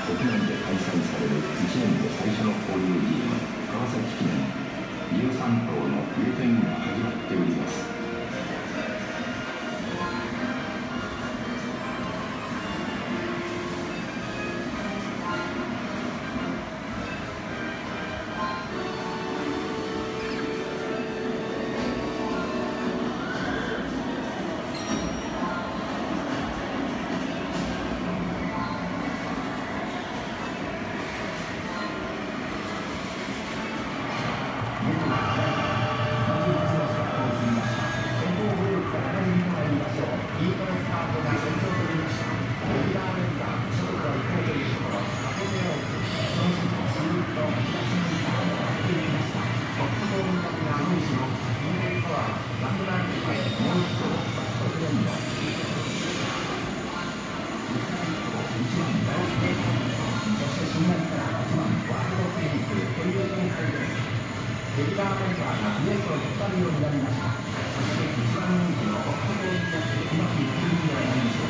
国内で開催される1年で最初の交流ゲーム川崎記念13頭の入店が始まっております。レギュラーメンバーがレースを引っ張るようになりました。そして一番人気の北東になってうまくいっているのではないでしょうか。